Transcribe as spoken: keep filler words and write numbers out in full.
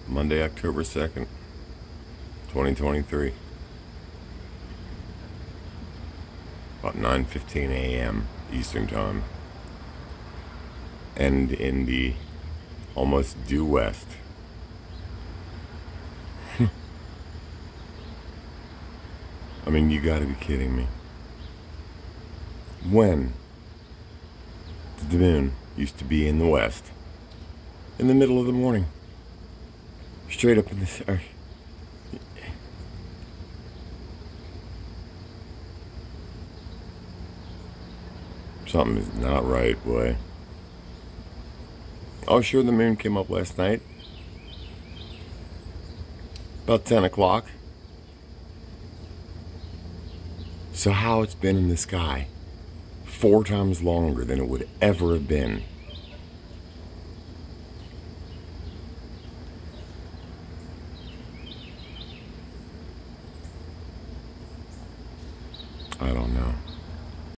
Monday, October second, twenty twenty-three. About nine fifteen a m Eastern Time. And in the almost due west. I mean, you gotta be kidding me. When the moon used to be in the west, in the middle of the morning, straight up in the sky. Something is not right, boy. Oh, sure, the moon came up last night. About ten o'clock. So how it's been in the sky four times longer than it would ever have been. I don't know.